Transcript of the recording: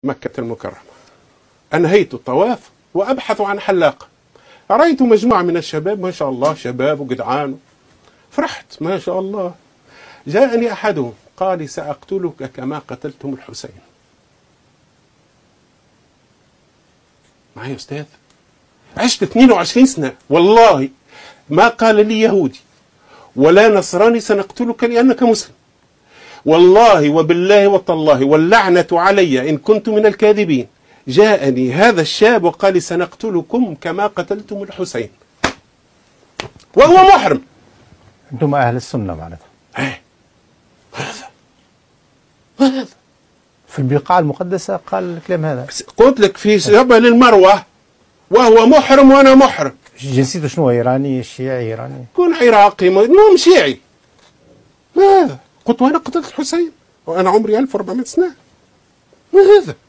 مكة المكرمة، أنهيت الطواف وأبحث عن حلاق، رأيت مجموعة من الشباب ما شاء الله، شباب وجدعان، فرحت ما شاء الله. جاءني أحدهم قال: سأقتلك كما قتلتم الحسين. معي يا أستاذ، عشت 22 سنة والله ما قال لي يهودي ولا نصراني سنقتلك لأنك مسلم، والله وبالله وتالله واللعنة علي إن كنت من الكاذبين. جاءني هذا الشاب وقال: سنقتلكم كما قتلتم الحسين، وهو محرم. أنتم أهل السنة معناتها. هذا في البقاع المقدسة قال الكلام هذا. قلت لك في جبل المروة وهو محرم وأنا محرم. جنسيته شنو؟ إيراني، شيعي إيراني؟ كون عراقي، المهم شيعي. ماذا؟ قلت وأنا قتلت الحسين وأنا عمري 1400 سنة. ما هذا؟